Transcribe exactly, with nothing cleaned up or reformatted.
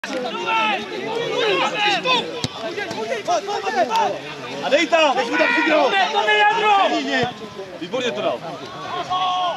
A dej tam! To je jádro! Výborně to dal.